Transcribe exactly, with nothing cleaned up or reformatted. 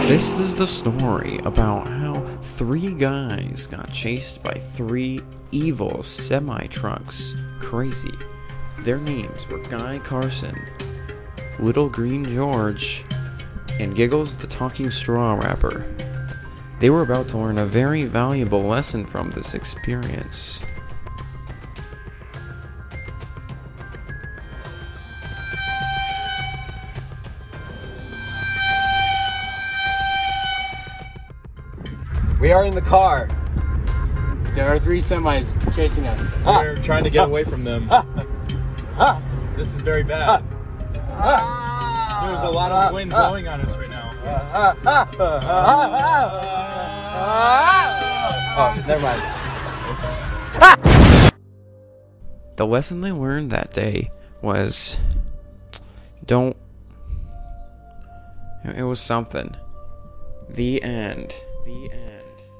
This is the story about how three guys got chased by three evil semi-trucks. Crazy. Their names were Guy Carson, Little Green George, and Giggles the Talking Straw Rapper. They were about to learn a very valuable lesson from this experience. We are in the car. There are three semis chasing us. Ah. We're trying to get ah. away from them. Ah. Ah. This is very bad. Ah. There's a lot of wind ah. blowing on us right now. Yes. Ah. Ah. Ah. Oh, never mind. Ah. The lesson they learned that day was don't. It was something. The end. The end.